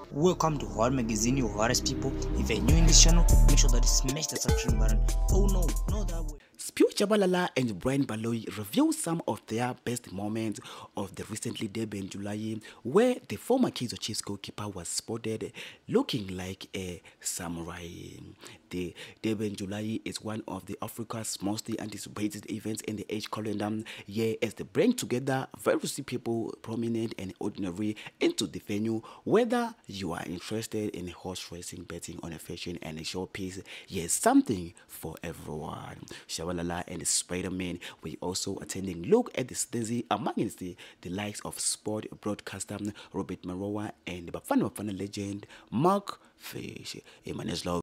Welcome to Horror Magazine, your horrorest people. If you're new in this channel, make sure that you smash the subscription button. Oh no, not that way. Spio Chabalala and Brian Baloyi reveal some of their best moments of the recently debuted in July, where the former Kaizer Chiefs goalkeeper was spotted looking like a samurai. The debut in July is one of Africa's most anticipated events in the age calendar year, as they bring together various people, prominent and ordinary, into the venue. Whether you are interested in horse racing, betting on a fashion and a showpiece, yes, something for everyone. Shabalala and Spider-Man were also attending. Look at the Stacey amongst the likes of sport broadcaster Robert Marowa and Bafana legend Mark Fish.